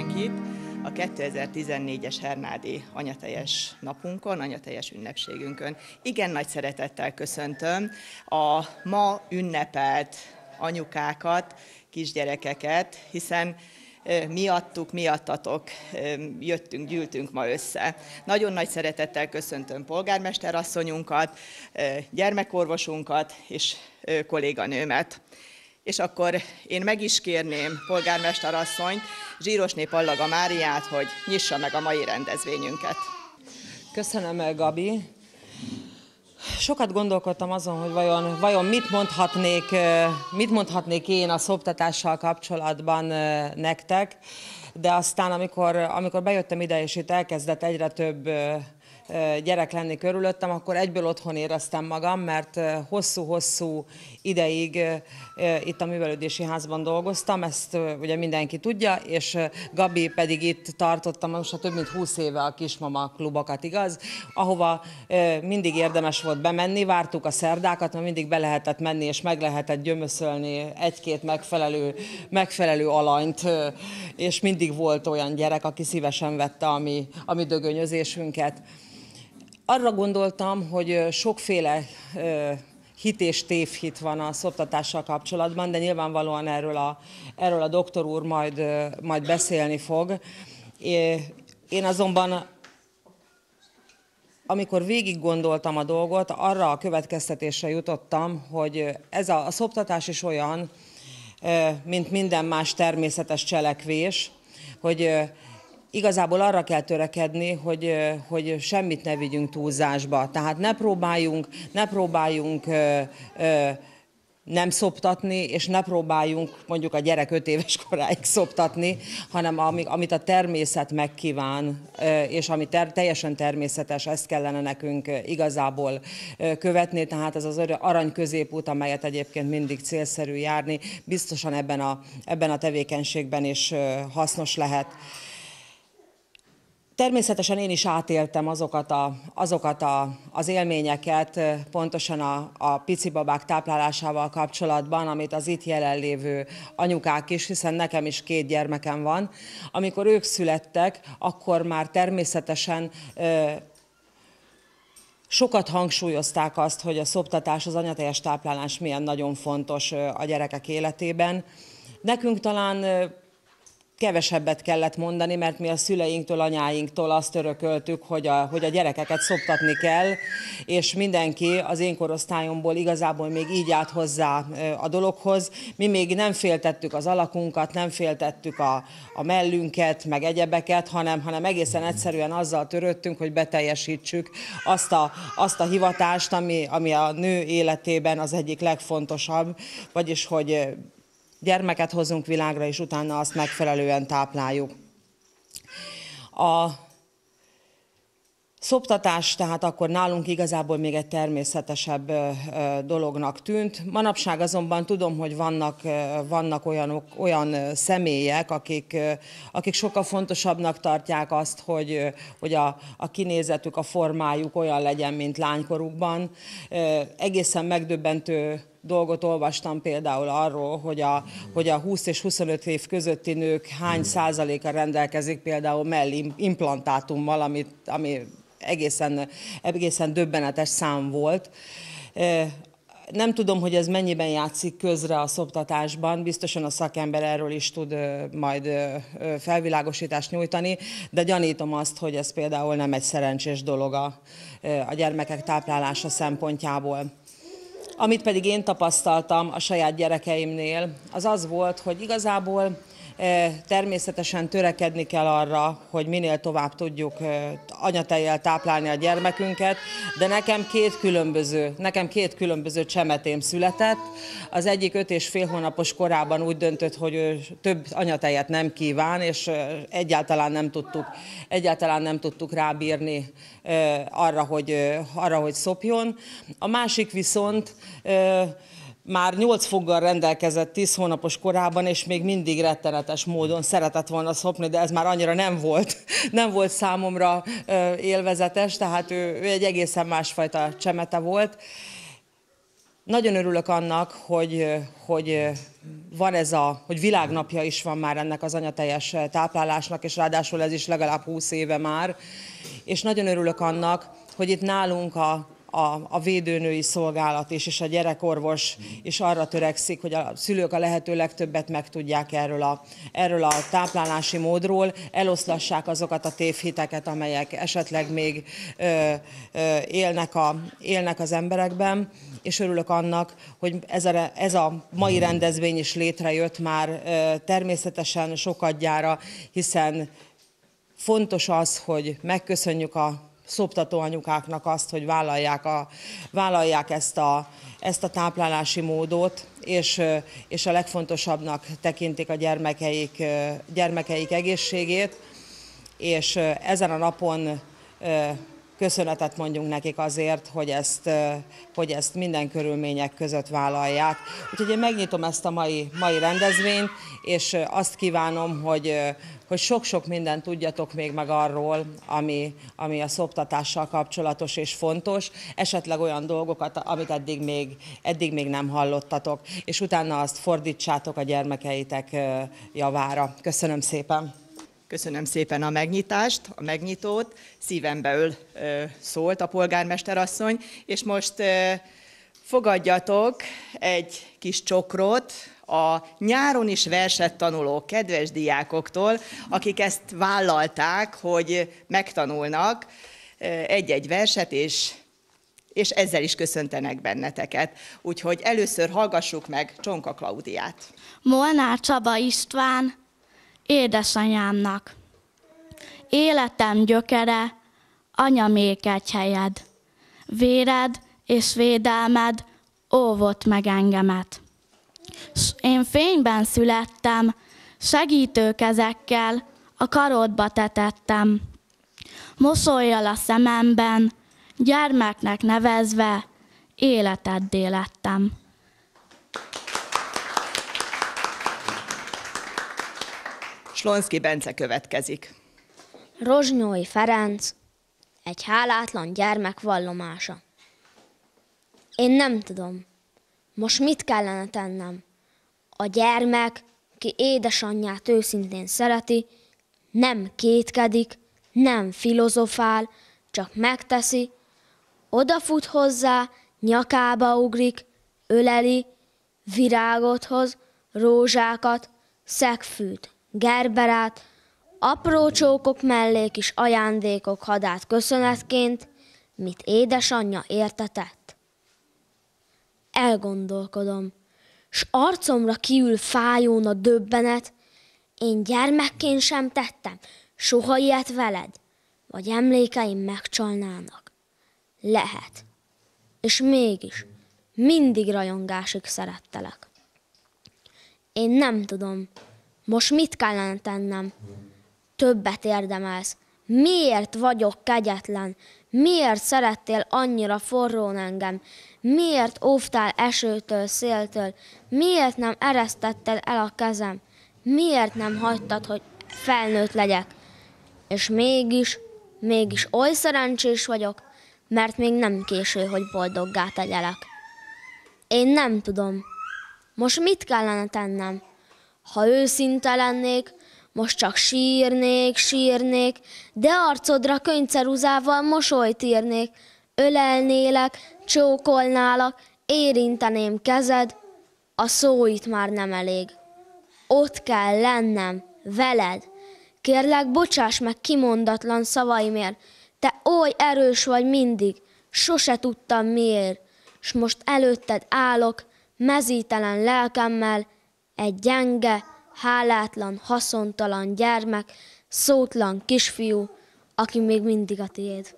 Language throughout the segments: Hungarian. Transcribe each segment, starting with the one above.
mindenkit a 2014-es Hernádi anyateljes napunkon, anyateljes ünnepségünkön. Igen nagy szeretettel köszöntöm a ma ünnepelt anyukákat, kisgyerekeket, hiszen miattatok jöttünk, gyűltünk ma össze. Nagyon nagy szeretettel köszöntöm polgármesterasszonyunkat, gyermekorvosunkat és kolléganőmet. És akkor én meg is kérném polgármesterasszonyt, Zsírosné Pallaga Máriát, hogy nyissa meg a mai rendezvényünket. Köszönöm, Gabi. Sokat gondolkodtam azon, hogy vajon mit mondhatnék én a szoptatással kapcsolatban nektek, de aztán amikor bejöttem ide, és itt elkezdett egyre több gyerek lenni körülöttem, akkor egyből otthon éreztem magam, mert hosszú-hosszú ideig itt a művelődési házban dolgoztam, ezt ugye mindenki tudja, és Gabi pedig itt tartottam most több mint 20 éve a kismama klubokat, igaz? Ahova mindig érdemes volt bemenni, vártuk a szerdákat, mert mindig be lehetett menni, és meg lehetett gyömöszölni egy-két megfelelő alanyt, és mindig volt olyan gyerek, aki szívesen vette a mi dögönyözésünket. Arra gondoltam, hogy sokféle hit és tévhit van a szoptatással kapcsolatban, de nyilvánvalóan erről a doktor úr majd beszélni fog. Én azonban, amikor végig gondoltam a dolgot, arra a következtetésre jutottam, hogy ez a szoptatás is olyan, mint minden más természetes cselekvés, hogy igazából arra kell törekedni, hogy semmit ne vigyünk túlzásba. Tehát ne próbáljunk nem szoptatni, és ne próbáljunk mondjuk a gyerek 5 éves koráig szoptatni, hanem amit a természet megkíván, és ami teljesen természetes, ezt kellene nekünk igazából követni. Tehát ez az arany középút, amelyet egyébként mindig célszerű járni, biztosan ebben a tevékenységben is hasznos lehet. Természetesen én is átéltem azokat az élményeket, pontosan a picibabák táplálásával kapcsolatban, amit az itt jelenlévő anyukák is, hiszen nekem is 2 gyermekem van. Amikor ők születtek, akkor már természetesen sokat hangsúlyozták azt, hogy a szoptatás, az anyateljes táplálás milyen nagyon fontos a gyerekek életében. Nekünk talán kevesebbet kellett mondani, mert mi a szüleinktől, anyáinktól azt örököltük, hogy a gyerekeket szoptatni kell, és mindenki az én korosztályomból igazából még így állt hozzá a dologhoz. Mi még nem féltettük az alakunkat, nem féltettük a mellünket, meg egyebeket, hanem egészen egyszerűen azzal törődtünk, hogy beteljesítsük azt a hivatást, ami a nő életében az egyik legfontosabb, vagyis hogy gyermeket hozunk világra, és utána azt megfelelően tápláljuk. A szoptatás tehát akkor nálunk igazából még egy természetesebb dolognak tűnt. Manapság azonban tudom, hogy vannak olyan személyek, akik sokkal fontosabbnak tartják azt, hogy a kinézetük, a formájuk olyan legyen, mint lánykorukban. Egészen megdöbbentő dolgot olvastam például arról, hogy a 20 és 25 év közötti nők hány százaléka rendelkezik például mellimplantátummal, ami egészen döbbenetes szám volt. Nem tudom, hogy ez mennyiben játszik közre a szoptatásban, biztosan a szakember erről is tud majd felvilágosítást nyújtani, de gyanítom azt, hogy ez például nem egy szerencsés dolog a gyermekek táplálása szempontjából. Amit pedig én tapasztaltam a saját gyerekeimnél, az volt, hogy igazából természetesen törekedni kell arra, hogy minél tovább tudjuk anyatejjel táplálni a gyermekünket, de nekem két különböző csemetém született. Az egyik 5,5 hónapos korában úgy döntött, hogy ő több anyatejet nem kíván, és egyáltalán nem tudtuk rábírni arra, hogy szopjon. A másik viszont már 8 foggal rendelkezett 10 hónapos korában, és még mindig rettenetes módon szeretett volna szopni, de ez már annyira nem volt számomra élvezetes, tehát ő egy egészen másfajta csemete volt. Nagyon örülök annak, hogy van hogy világnapja is van már ennek az anyateljes táplálásnak, és ráadásul ez is legalább 20 éve már. És nagyon örülök annak, hogy itt nálunk a védőnői szolgálat is, és a gyerekorvos is arra törekszik, hogy a szülők a lehető legtöbbet megtudják erről a táplálási módról, eloszlassák azokat a tévhiteket, amelyek esetleg még élnek az emberekben, és örülök annak, hogy ez a mai rendezvény is létrejött már természetesen sokadjára, hiszen fontos az, hogy megköszönjük a szoptató anyukáknak azt, hogy vállalják ezt a táplálási módot, és a legfontosabbnak tekintik a gyermekeik egészségét, és ezen a napon köszönetet mondjunk nekik azért, hogy ezt minden körülmények között vállalják. Úgyhogy én megnyitom ezt a mai rendezvényt, és azt kívánom, hogy sok-sok mindent tudjatok még meg arról, ami a szoptatással kapcsolatos és fontos, esetleg olyan dolgokat, amit eddig még nem hallottatok, és utána azt fordítsátok a gyermekeitek javára. Köszönöm szépen! Köszönöm szépen a megnyitást, a megnyitót. Szívemből szólt a polgármester asszony, és most fogadjatok egy kis csokrot a nyáron is verset tanuló kedves diákoktól, akik ezt vállalták, hogy megtanulnak egy-egy verset, és ezzel is köszöntenek benneteket. Úgyhogy először hallgassuk meg Csonka Klaudiát. Molnár Csaba István, édesanyámnak. Életem gyökere, anyamék egy helyed. Véred és védelmed óvott meg engemet. S én fényben születtem, segítő kezekkel a karodba tetettem. Mosollyal a szememben, gyermeknek nevezve, életeddé lettem. Slonszky Bence következik. Rozsnyói Ferenc, egy hálátlan gyermek vallomása. Én nem tudom, most mit kellene tennem. A gyermek, ki édesanyját őszintén szereti, nem kétkedik, nem filozofál, csak megteszi, odafut hozzá, nyakába ugrik, öleli, virágot hoz, rózsákat, szegfűt, gerberát, apró csókok mellé kis ajándékok hadát köszönetként, mit édesanyja érte tett. Elgondolkodom, s arcomra kiül fájón a döbbenet, én gyermekként sem tettem soha ilyet veled, vagy emlékeim megcsalnának. Lehet. És mégis mindig rajongásig szerettelek. Én nem tudom, most mit kellene tennem? Többet érdemelsz. Miért vagyok kegyetlen? Miért szerettél annyira forrón engem? Miért óvtál esőtől, széltől? Miért nem eresztetted el a kezem? Miért nem hagytad, hogy felnőtt legyek? És mégis oly szerencsés vagyok, mert még nem késő, hogy boldoggá tegyelek. Én nem tudom. Most mit kellene tennem? Ha őszinte lennék, most csak sírnék, de arcodra könyceruzával mosolyt írnék, ölelnélek, csókolnálak, érinteném kezed, a szó itt már nem elég. Ott kell lennem, veled. Kérlek, bocsáss meg kimondatlan szavaimért, te oly erős vagy mindig, sose tudtam miért, s most előtted állok, mezítelen lelkemmel, egy gyenge, hálátlan, haszontalan gyermek, szótlan kisfiú, aki még mindig a tiéd.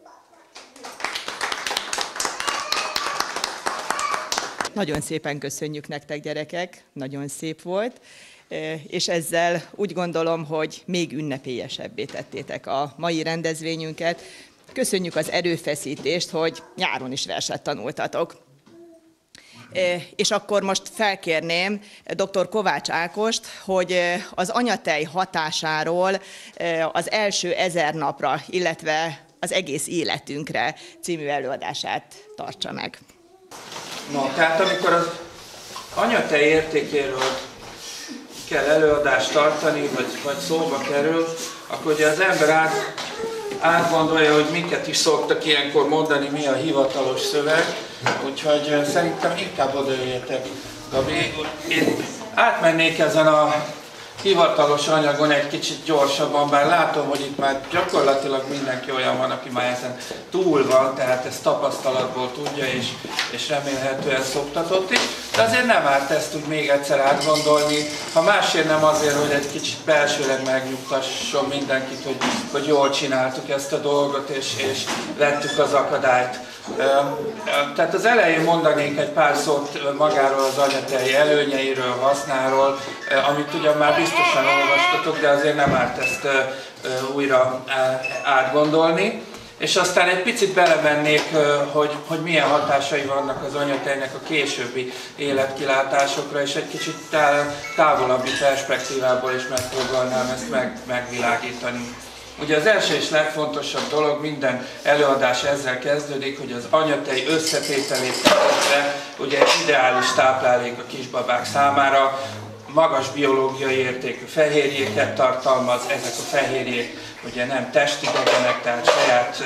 Nagyon szépen köszönjük nektek, gyerekek, nagyon szép volt, és ezzel úgy gondolom, hogy még ünnepélyesebbé tettétek a mai rendezvényünket. Köszönjük az erőfeszítést, hogy nyáron is verset tanultatok. És akkor most felkérném dr. Kovács Ákost, hogy az anyatej hatásáról az első 1000 napra, illetve az egész életünkre című előadását tartsa meg. No, tehát amikor az anyatej értékéről kell előadást tartani, vagy szóba kerül, akkor ugye az ember átgondolja, hogy miket is szoktak ilyenkor mondani, mi a hivatalos szöveg, úgyhogy szerintem inkább odajöjjetek, Gabi. Én átmennék ezen a hivatalos anyagon egy kicsit gyorsabban, bár látom, hogy itt már gyakorlatilag mindenki olyan van, aki már ezen túl van, tehát ezt tapasztalatból tudja, és remélhetően szoktatott is. De azért nem árt ezt úgy még egyszer átgondolni, ha másért nem azért, hogy egy kicsit belsőleg megnyugtasson mindenkit, hogy jól csináltuk ezt a dolgot, és vettük az akadályt. Tehát az elején mondanék egy pár szót magáról az anyatej előnyeiről, hasznáról, amit ugyan már biztosan olvastatok, de azért nem árt ezt újra átgondolni. És aztán egy picit belemennék, hogy milyen hatásai vannak az anyatejnek a későbbi életkilátásokra, és egy kicsit távolabbi perspektívából is megpróbálnám ezt megvilágítani. Ugye az első és legfontosabb dolog, minden előadás ezzel kezdődik, hogy az anyatej összetételét tekintve ugye egy ideális táplálék a kisbabák számára, magas biológiai értékű fehérjéket tartalmaz, ezek a fehérjék ugye nem testidegenek, tehát saját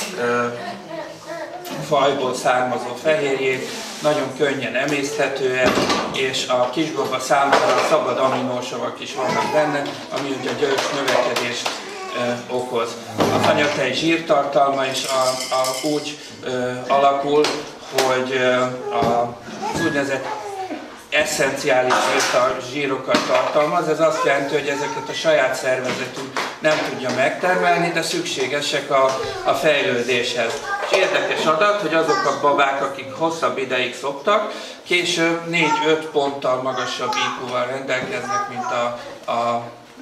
fajból származó fehérjék, nagyon könnyen emészthetőek, és a kisbaba számára szabad aminósavak is vannak benne, ami ugye a gyökös növekedést okoz. Az anyatej zsírtartalma is úgy alakul, hogy az úgynevezett esszenciális zsírokat tartalmaz. Ez azt jelenti, hogy ezeket a saját szervezetünk nem tudja megtermelni, de szükségesek a fejlődéshez. És érdekes adat, hogy azok a babák, akik hosszabb ideig szoptak, később 4-5 ponttal magasabb IQ-val rendelkeznek, mint a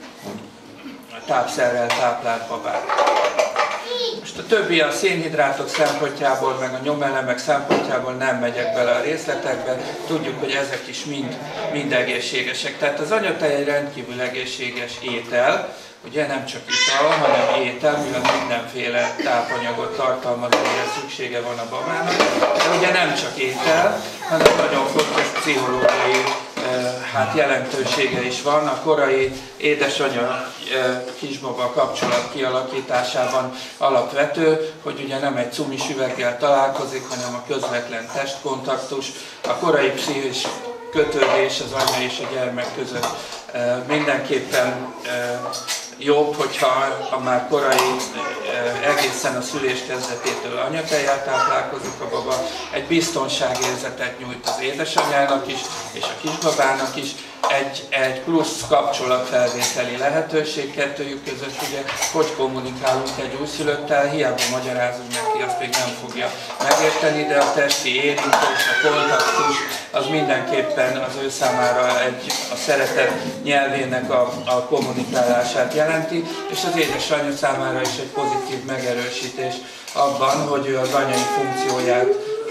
tápszerrel táplált babák. Most a többi a szénhidrátok szempontjából, meg a nyomelemek szempontjából nem megyek bele a részletekbe. Tudjuk, hogy ezek is mind egészségesek. Tehát az anyatej egy rendkívül egészséges étel, ugye nem csak ital, hanem étel, mivel mindenféle tápanyagot tartalmaz, amire szüksége van a babának. De ugye nem csak étel, hanem nagyon fontos pszichológiai jelentősége is van. A korai édesanya-kisbaba kapcsolat kialakításában alapvető, hogy ugye nem egy cumis üveggel találkozik, hanem a közvetlen testkontaktus, a korai pszichés kötődés az anya és a gyermek között mindenképpen jobb, hogyha már korai, egészen a szülés kezdetétől anyatejjel táplálkozik a baba, egy biztonságérzetet nyújt az édesanyának is, és a kisbabának is, egy plusz kapcsolatfelvételi lehetőség kettőjük között, ugye, hogy kommunikálunk egy újszülöttel, hiába magyarázunk neki, azt még nem fogja megérteni, de a testi érintés, a kontaktus, az mindenképpen az ő számára a szeretet nyelvének a kommunikálását jelenti, és az édesanyja számára is egy pozitív megerősítés abban, hogy ő az anyai funkcióját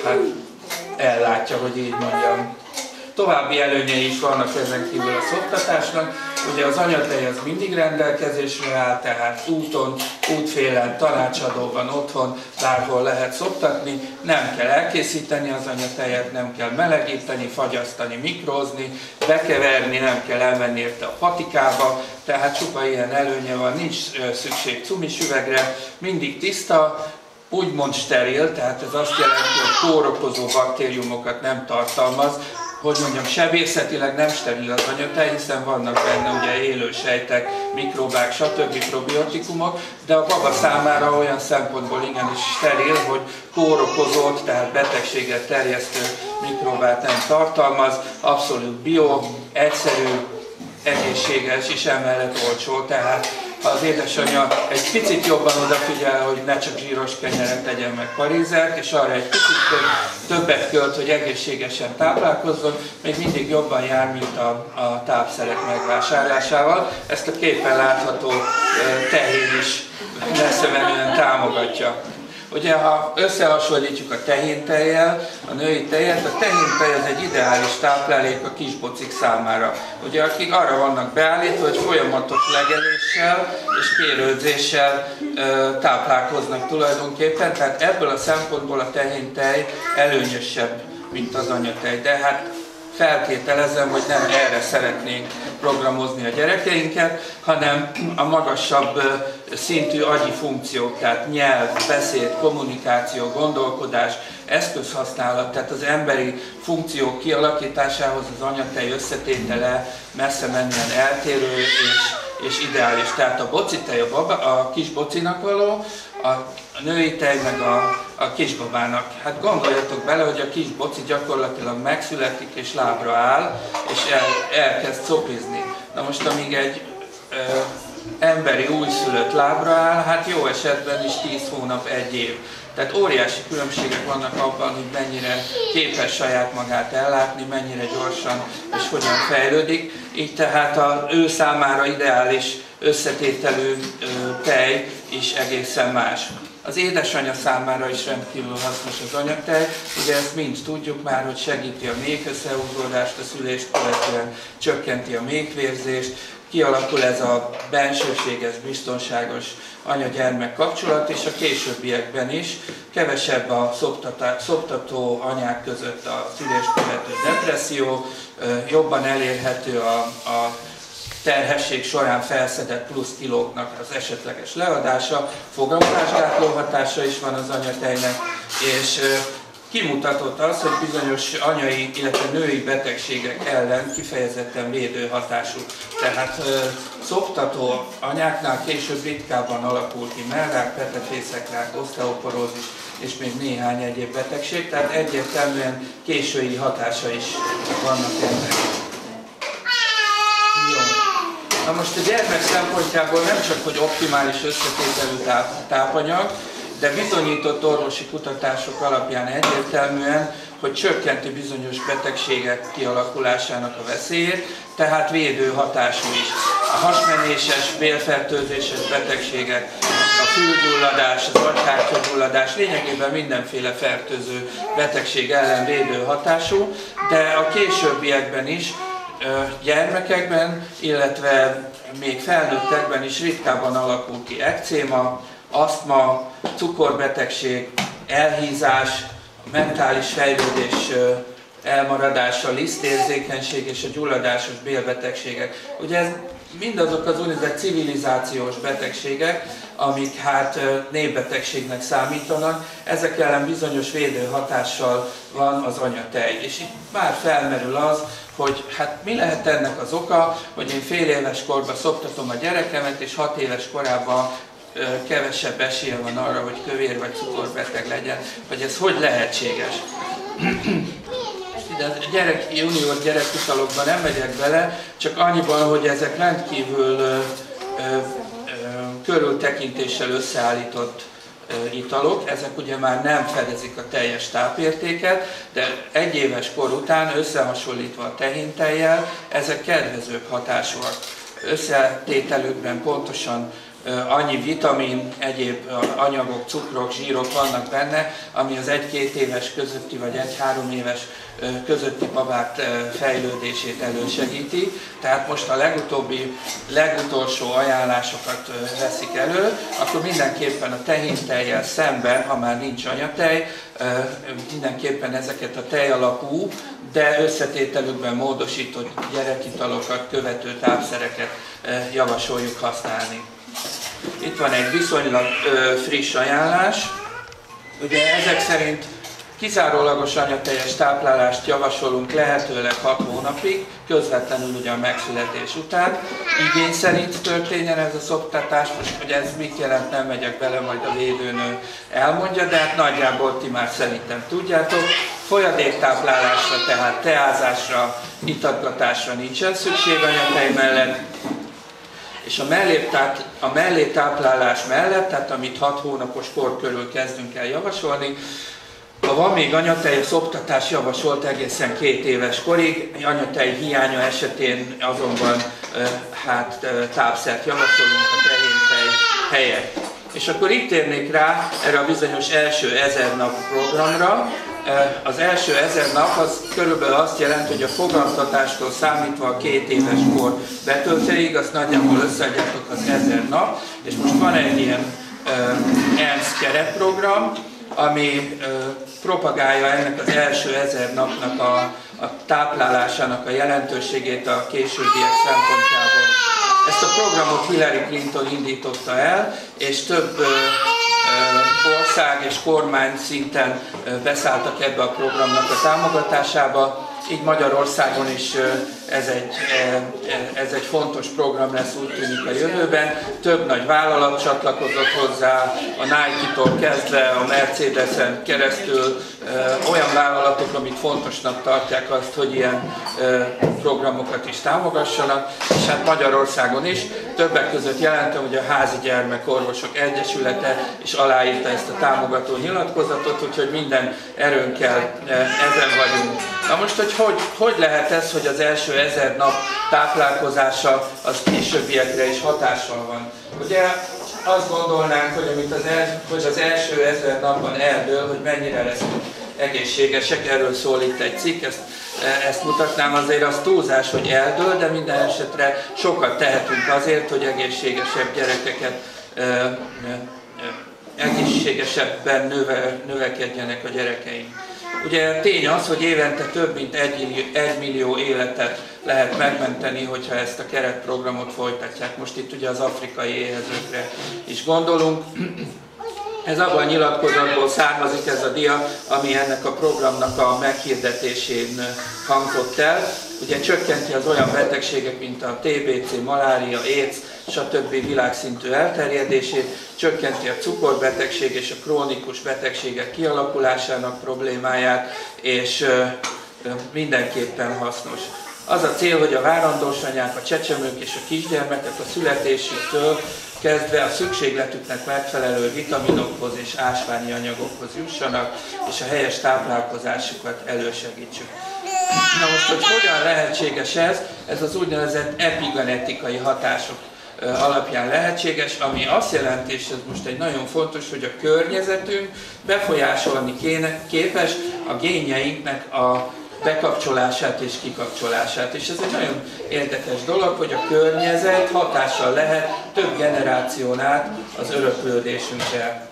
ellátja, hogy így mondjam. További előnyei is vannak ezen kívül a szoptatásnak. Ugye az anyatej az mindig rendelkezésre áll, tehát úton, útfélen, tanácsadóban, otthon, bárhol lehet szoptatni. Nem kell elkészíteni az anyatejet, nem kell melegíteni, fagyasztani, mikrózni, bekeverni, nem kell elmenni érte a patikába, tehát csupa ilyen előnye van, nincs szükség cumis üvegre, mindig tiszta, úgymond steril, tehát ez azt jelenti, hogy kórokozó baktériumokat nem tartalmaz, hogy mondjam, sebészetileg nem steril az anyatej, hiszen vannak benne ugye élő sejtek, mikróbák, stb. Probiotikumok, de a baba számára olyan szempontból igenis steril, hogy kórokozót, tehát betegséget terjesztő mikróbát nem tartalmaz, abszolút bio, egyszerű, egészséges és emellett olcsó, tehát ha az édesanyja egy picit jobban odafigyel, hogy ne csak zsíros kenyeret tegyen meg parizert, és arra egy picit többet költ, hogy egészségesen táplálkozzon, még mindig jobban jár, mint a tápszerek megvásárlásával. Ezt a képen látható tehén is messze menően támogatja. Ugye, ha összehasonlítjuk a tehéntejjel, a női tejet, a tehintej az egy ideális táplálék a kisbocik számára. Ugye, akik arra vannak beállítva, hogy folyamatos legeléssel és kérődzéssel táplálkoznak tulajdonképpen, tehát ebből a szempontból a tehéntej előnyösebb mint az anyatej. De hát feltételezem, hogy nem erre szeretnénk programozni a gyerekeinket, hanem a magasabb szintű agyi funkciók, tehát nyelv, beszéd, kommunikáció, gondolkodás, eszközhasználat, tehát az emberi funkciók kialakításához az anyatej összetétele messze mennyien eltérő és ideális. Tehát a bocitej a kis bocinak való, a női tej meg a kisbabának. Hát gondoljatok bele, hogy a kis boci gyakorlatilag megszületik és lábra áll, és elkezd copizni. Na most amíg egy emberi újszülött lábra áll, hát jó esetben is 10 hónap, 1 év. Tehát óriási különbségek vannak abban, hogy mennyire képes saját magát ellátni, mennyire gyorsan és hogyan fejlődik. Így tehát az ő számára ideális összetételű tej is egészen más. Az édesanyja számára is rendkívül hasznos az anyatej, ugye ezt mind tudjuk már, hogy segíti a méhösszeúzódást a szülést követően, csökkenti a méhvérzést, kialakul ez a bensőséges, biztonságos anya-gyermek kapcsolat, és a későbbiekben is kevesebb a szoptató anyák között a szülést követő depresszió, jobban elérhető a terhesség során felszedett plusz kilóknak az esetleges leadása, fogamzásgátló hatása is van az anyatejnek, és kimutatott az, hogy bizonyos anyai, illetve női betegségek ellen kifejezetten védő hatású. Tehát szoptató anyáknál később ritkábban alakul ki mellrák, petefészekrák, oszteoporózis és még néhány egyéb betegség, tehát egyértelműen késői hatása is vannak ennek. Na most a gyermek szempontjából nem csak, hogy optimális összetételű tápanyag, de bizonyított orvosi kutatások alapján egyértelműen, hogy csökkenti bizonyos betegségek kialakulásának a veszélyét, tehát védő hatású is. A hasmenéses, bélfertőzéses betegségek, a fülgyulladás, az agyhártyagyulladás, lényegében mindenféle fertőző betegség ellen védő hatású, de a későbbiekben is, gyermekekben, illetve még felnőttekben is ritkábban alakul ki ekcéma, asztma, cukorbetegség, elhízás, mentális fejlődés elmaradása, lisztérzékenység és a gyulladásos bélbetegségek. Ugye ez mindazok az úgynevezett civilizációs betegségek, amik hát népbetegségnek számítanak, ezek ellen bizonyos védő hatással van az anyatej. És itt már felmerül az, hogy hát mi lehet ennek az oka, hogy én fél éves korban szoptatom a gyerekemet, és 6 éves korában kevesebb esélye van arra, hogy kövér vagy cukorbeteg legyen, hogy ez hogy lehetséges. De a junior gyerekitalokban nem megyek bele, csak annyiban, hogy ezek rendkívül körültekintéssel összeállított italok, ezek ugye már nem fedezik a teljes tápértéket, de 1 éves kor után összehasonlítva a tehintejjel, ezek kedvezőbb hatásúak. Összetételükben pontosan annyi vitamin, egyéb anyagok, cukrok, zsírok vannak benne, ami az 1-2 éves közötti vagy 1-3 éves közötti babák fejlődését elősegíti. Tehát most a legutolsó ajánlásokat veszik elő, akkor mindenképpen a tehintejjel szemben, ha már nincs anyatej, mindenképpen ezeket a tejalapú, de összetételükben módosított gyerekitalokat követő tápszereket javasoljuk használni. Itt van egy viszonylag friss ajánlás. Ugye ezek szerint kizárólagos anyatejes táplálást javasolunk lehetőleg 6 hónapig, közvetlenül ugye a megszületés után. Igény szerint történjen ez a szoptatás, most hogy ez mit jelent, nem megyek bele, majd a védőnő elmondja, de hát nagyjából ti már szerintem tudjátok. Folyadéktáplálásra, tehát teázásra, itatgatásra nincsen szükség anyatej mellett. És a mellétáplálás mellett, tehát amit 6 hónapos kor körül kezdünk el javasolni, ha van még anyatej, a szoptatás javasolt egészen 2 éves korig, anyatej hiánya esetén azonban tápszert javasolunk a tehintej helyett. És akkor itt térnék rá erre a bizonyos első 1000 nap programra. Az első 1000 nap az körülbelül azt jelenti, hogy a fogamzatástól számítva a 2 éves kor betöltéig, azt nagyjából összeadjátok az 1000 nap, és most van egy ilyen ENSZ keretprogram, ami propagálja ennek az első 1000 napnak a táplálásának a jelentőségét a későbbiek szempontjából. Ezt a programot Hillary Clinton indította el, és több ország és kormány szinten beszálltak ebbe a programnak a támogatásába. Így Magyarországon is ez egy fontos program lesz, úgy tűnik, a jövőben. Több nagy vállalat csatlakozott hozzá, a Nike-tól kezdve, a Mercedes-en keresztül, olyan vállalatok, amik fontosnak tartják azt, hogy ilyen programokat is támogassanak, és hát Magyarországon is. Többek között jelentem, hogy a Házi Gyermekorvosok Egyesülete is aláírta ezt a támogató nyilatkozatot, úgyhogy minden erőnkkel ezen vagyunk. Na most, hogy lehet ez, hogy az első 1000 nap táplálkozása az későbbiekre is hatással van? Ugye azt gondolnánk, hogy az első 1000 napban eldől, hogy mennyire leszünk egészségesek, erről szól itt egy cikk, ezt mutatnám, azért az túlzás, hogy eldől, de minden esetre sokat tehetünk azért, hogy egészségesebb gyerekeket, egészségesebben növekedjenek a gyerekeink. Ugye tény az, hogy évente több mint 1 millió életet lehet megmenteni, hogyha ezt a keretprogramot folytatják. Most itt ugye az afrikai éhezőkre is gondolunk. Ez abban a nyilatkozatból származik ez a dia, ami ennek a programnak a meghirdetésén hangzott el. Ugye csökkenti az olyan betegségek, mint a TBC, malária, AIDS, stb. Világszintű elterjedését, csökkenti a cukorbetegség és a krónikus betegségek kialakulásának problémáját, és mindenképpen hasznos. Az a cél, hogy a várandós anyák, a csecsemők és a kisgyermekek a születésüktől kezdve a szükségletüknek megfelelő vitaminokhoz és ásványi anyagokhoz jussanak, és a helyes táplálkozásukat elősegítsük. Na most, hogy hogyan lehetséges ez? Ez az úgynevezett epigenetikai hatások alapján lehetséges, ami azt jelenti, és ez most egy nagyon fontos, hogy a környezetünk befolyásolni képes a génjeinknek a bekapcsolását és kikapcsolását. És ez egy nagyon érdekes dolog, hogy a környezet hatással lehet több generáción át az öröklődésünkre.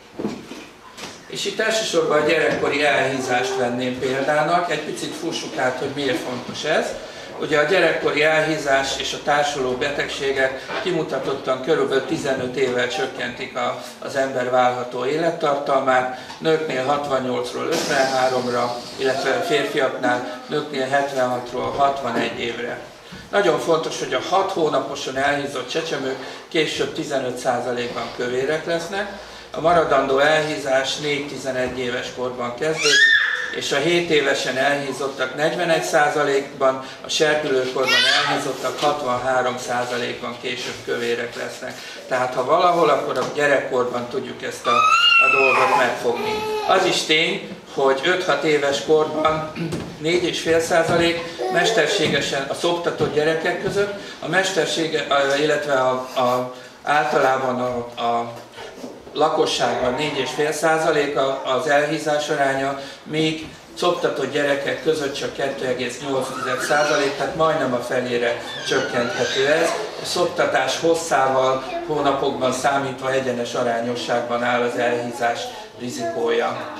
És itt elsősorban a gyerekkori elhízást venném példának, egy picit fussuk át, hogy miért fontos ez. Ugye a gyerekkori elhízás és a társuló betegségek kimutatottan körülbelül 15 évvel csökkentik az ember várható élettartalmát, nőknél 68-ról 53-ra, illetve férfiaknál nőknél 76-ról 61 évre. Nagyon fontos, hogy a 6 hónaposan elhízott csecsemők később 15%-ban kövérek lesznek, a maradandó elhízás 4-11 éves korban kezdődik, és a 7 évesen elhízottak 41%-ban, a serdülőkorban elhízottak 63%-ban később kövérek lesznek. Tehát ha valahol, akkor a gyerekkorban tudjuk ezt a dolgot megfogni. Az is tény, hogy 5-6 éves korban 4,5% mesterségesen a szoptatott gyerekek között, a illetve általában a lakosságban 4,5% az elhízás aránya, míg szoptatott gyerekek között csak 2,8%, tehát majdnem a felére csökkenthető ez. A szoptatás hosszával hónapokban számítva egyenes arányosságban áll az elhízás rizikója.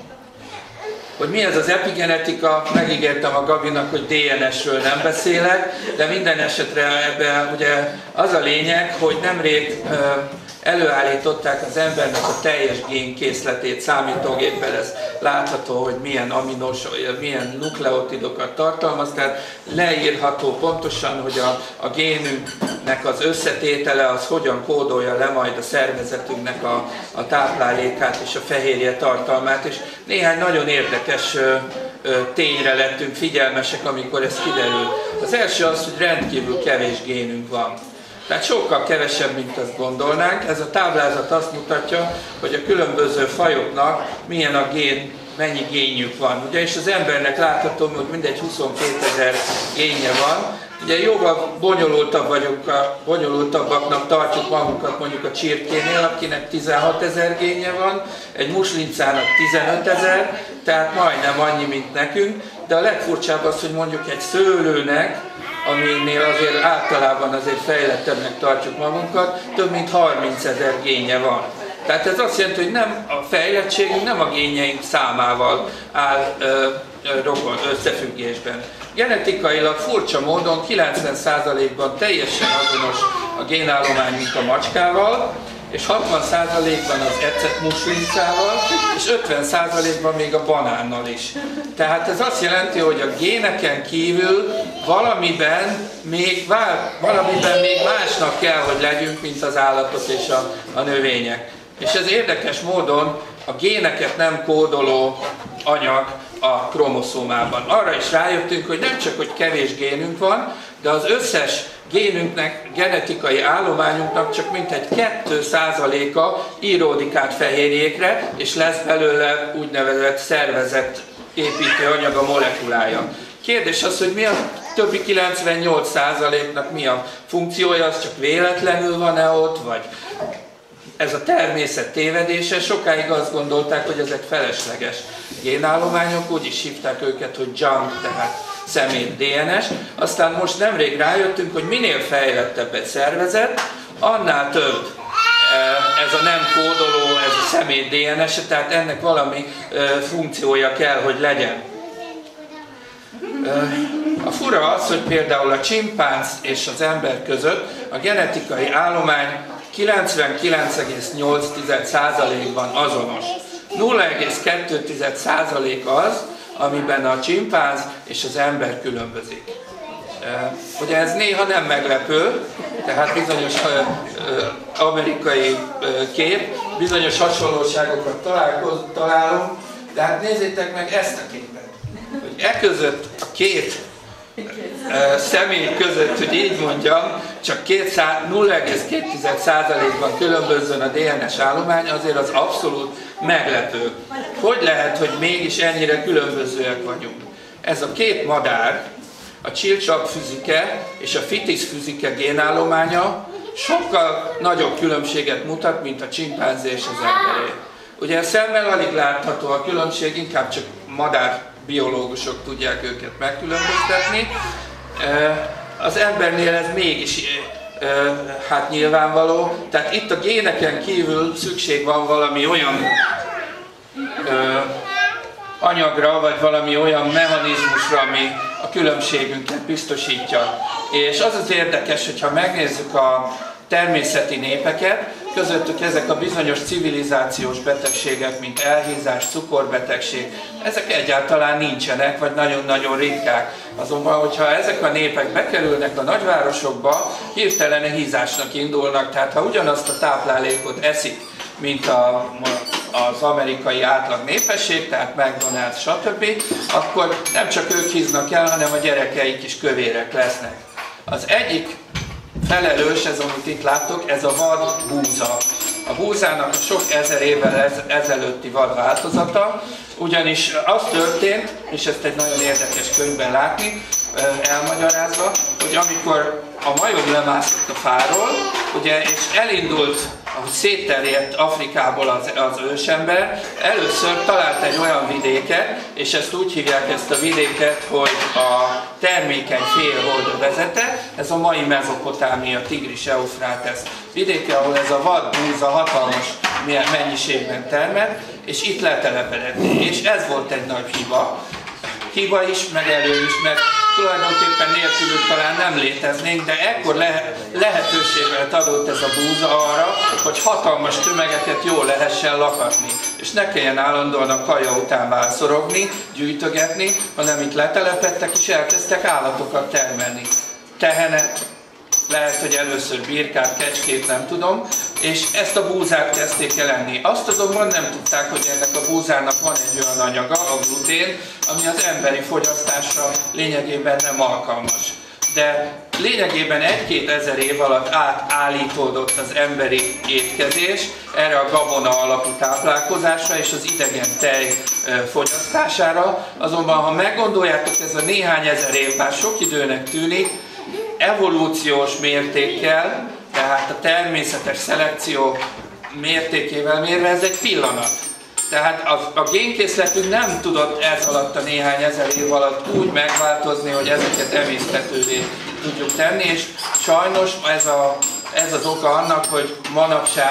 Hogy mi ez az epigenetika, megígértem a Gabinak, hogy DNS-ről nem beszélek, de minden esetre ebben ugye az a lényeg, hogy nemrég előállították az embernek a teljes génkészletét számítógéppel, ez látható, hogy milyen nukleotidokat tartalmaz, tehát leírható pontosan, hogy a génünknek az összetétele az hogyan kódolja le majd a szervezetünknek a táplálékát és a fehérje tartalmát, és néhány nagyon érdekes tényre lettünk figyelmesek, amikor ez kiderül. Az első az, hogy rendkívül kevés génünk van. Tehát sokkal kevesebb, mint azt gondolnánk. Ez a táblázat azt mutatja, hogy a különböző fajoknak mennyi génjük van. Ugye, és az embernek látható, hogy mindegy 22 000 génje van. Ugye jóval bonyolultabbaknak tartjuk magunkat mondjuk a csirkénél, akinek 16 000 génje van, egy muslincának 15 000, tehát majdnem annyi, mint nekünk. De a legfurcsább az, hogy mondjuk egy szőlőnek, aminél azért általában azért fejlettebbnek tartjuk magunkat, több mint 30 000 génje van. Tehát ez azt jelenti, hogy nem a fejlettségünk nem a génjeink számával áll összefüggésben. Genetikailag furcsa módon 90%-ban teljesen azonos a génállomány, mint a macskával, és 60%-ban az ecet muslincával, és 50%-ban még a banánnal is. Tehát ez azt jelenti, hogy a géneken kívül valamiben még másnak kell, hogy legyünk, mint az állatok és a növények. És ez érdekes módon a géneket nem kódoló anyag a kromoszómában. Arra is rájöttünk, hogy nem csak, hogy kevés génünk van, de az összes génünknek, genetikai állományunknak csak mintegy 2%-a íródik át fehérjékre, és lesz belőle úgynevezett szervezetépítő anyag a molekulája. Kérdés az, hogy mi a többi 98%-nak mi a funkciója, az csak véletlenül van-e ott, vagy ez a természet tévedése. Sokáig azt gondolták, hogy ezek felesleges génállományok, úgy is hívták őket, hogy junk, tehát szemét DNS. Aztán most nemrég rájöttünk, hogy minél fejlettebb egy szervezet, annál több ez a nem kódoló, ez a szemét DNS, tehát ennek valami funkciója kell, hogy legyen. A fura az, hogy például a csimpánz és az ember között a genetikai állomány 99,8%-ban azonos. 0,2% az, amiben a csimpánz és az ember különbözik. Ugye ez néha nem meglepő, tehát bizonyos amerikai kép, bizonyos hasonlóságokat találunk, de hát nézzétek meg ezt a képet. Hogy között a két személy között, hogy így mondjam, csak 0,2%-ban különbözzön a DNS állomány, azért az abszolút meglepő. Hogy lehet, hogy mégis ennyire különbözőek vagyunk? Ez a két madár, a csircsakfüzike és a fitis-füzike génállománya sokkal nagyobb különbséget mutat, mint a csimpánzé és az emberé. Ugye a szemmel alig látható a különbség, inkább csak madár biológusok tudják őket megkülönböztetni. Az embernél ez mégis hát nyilvánvaló. Tehát itt a géneken kívül szükség van valami olyan anyagra, vagy valami olyan mechanizmusra, ami a különbségünket biztosítja. És az az érdekes, hogyha megnézzük a természeti népeket, közöttük ezek a bizonyos civilizációs betegségek, mint elhízás, cukorbetegség, ezek egyáltalán nincsenek, vagy nagyon-nagyon ritkák. Azonban, hogyha ezek a népek bekerülnek a nagyvárosokba, hirtelen hízásnak indulnak, tehát ha ugyanazt a táplálékot eszik, mint az amerikai átlag népesség, tehát McDonald's, stb., akkor nem csak ők híznak el, hanem a gyerekeik is kövérek lesznek. Az egyik felelős, ez amit itt láttok, ez a vad búza. A búzának sok ezer évvel ezelőtti vad változata, ugyanis az történt, és ezt egy nagyon érdekes könyvben látni, elmagyarázva, hogy amikor a majom lemászott a fáról, ugye, és elindult, ahogy szétterjedt Afrikából az ősember, először talált egy olyan vidéket, és ezt úgy hívják ezt a vidéket, hogy a termékeny félhold vezete, ez a mai Mezopotámia, Tigris-Eufrátesz vidéke, ahol ez a vad búza hatalmas mennyiségben termett, és itt letelepedett. És ez volt egy nagy hiba. Hiba is, meg elő is, mert tulajdonképpen nélkülük talán nem léteznénk, de ekkor lehetőséget adott ez a búza arra, hogy hatalmas tömegeket jól lehessen lakatni. És ne kelljen állandóan a kaja után vászorogni, gyűjtögetni, hanem itt letelepedtek és elkezdtek állatokat termelni. Tehenet, lehet, hogy először birkát, kecskét, nem tudom, és ezt a búzát kezdték el enni. Azt azonban nem tudták, hogy ennek a búzának van egy olyan anyaga, a glutén, ami az emberi fogyasztásra lényegében nem alkalmas. De lényegében 1-2 ezer év alatt átállítódott az emberi étkezés erre a gabona alapú táplálkozásra és az idegen tej fogyasztására. Azonban, ha meggondoljátok, ez a néhány ezer év, bár sok időnek tűnik, evolúciós mértékkel, tehát a természetes szelekció mértékével mérve ez egy pillanat. Tehát a génkészletünk nem tudott ez alatt a néhány ezer év alatt úgy megváltozni, hogy ezeket emészthetővé tudjuk tenni, és sajnos ez az oka annak, hogy manapság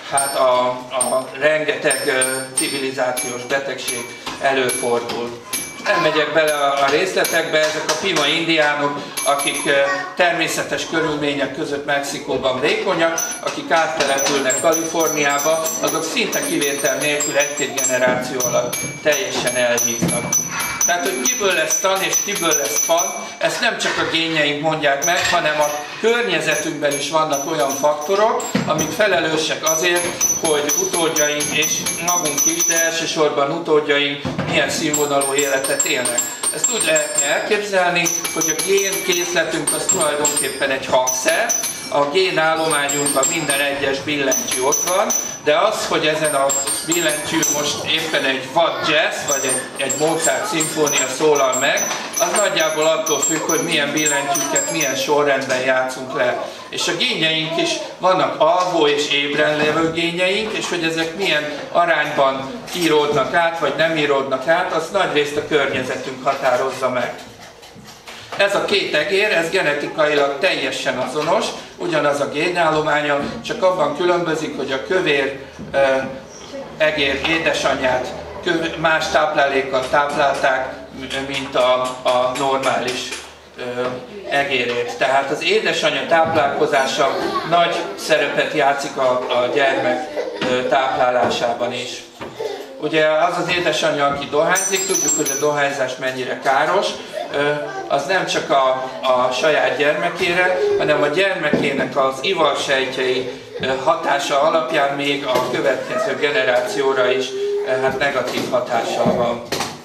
hát a rengeteg civilizációs betegség előfordul. Nem megyek bele a részletekbe, ezek a pima indiánok, akik természetes körülmények között Mexikóban vékonyak, akik áttelepülnek Kaliforniába, azok szinte kivétel nélkül egy-két generáció alatt teljesen elhíznak. Tehát, hogy kiből lesz tan és kiből lesz pan, ezt nem csak a génjeink mondják meg, hanem a környezetünkben is vannak olyan faktorok, amik felelősek azért, hogy utódjaink és magunk is, de elsősorban utódjaink milyen színvonalú életet élnek. Ezt úgy lehetne elképzelni, hogy a génkészletünk az tulajdonképpen egy hangszer, a génállományunkban minden egyes billentyű ott van, de az, hogy ezen a billentyűn most éppen egy vad jazz, vagy egy Mozart szimfónia szólal meg, az nagyjából attól függ, hogy milyen billentyűket, milyen sorrendben játszunk le. És a génjeink is vannak alvó és ébren lévő génjeink, és hogy ezek milyen arányban íródnak át, vagy nem íródnak át, az nagyrészt a környezetünk határozza meg. Ez a két egér, ez genetikailag teljesen azonos, ugyanaz a génállománya, csak abban különbözik, hogy a kövér egér édesanyját más táplálékkal táplálták, mint a normális egérét. Tehát az édesanyja táplálkozása nagy szerepet játszik a gyermek táplálásában is. Ugye az az édesanyja, aki dohányzik, tudjuk, hogy a dohányzás mennyire káros, az nem csak a saját gyermekére, hanem a gyermekének az ivarsejtjei hatása alapján még a következő generációra is hát negatív hatással van.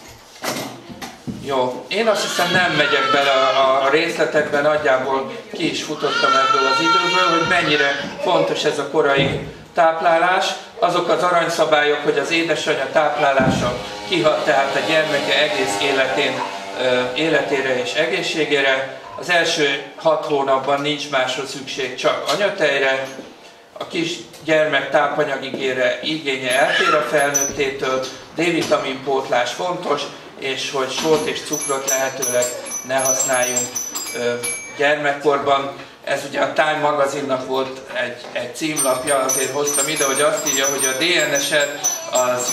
Jó, én azt hiszem nem megyek bele a részletekben, nagyjából ki is futottam ebből az időből, hogy mennyire fontos ez a korai táplálás. Azok az aranyszabályok, hogy az édesanyja táplálása kihat tehát a gyermeke egész életére és egészségére. Az első 6 hónapban nincs másra szükség, csak anyatejre. A kis gyermek tápanyagigénye eltér a felnőttétől, D-vitamin pótlás fontos, és hogy sót és cukrot lehetőleg ne használjunk gyermekkorban. Ez ugye a Time magazinnak volt egy címlapja, azért hoztam ide, hogy azt írja, hogy a DNS-ed az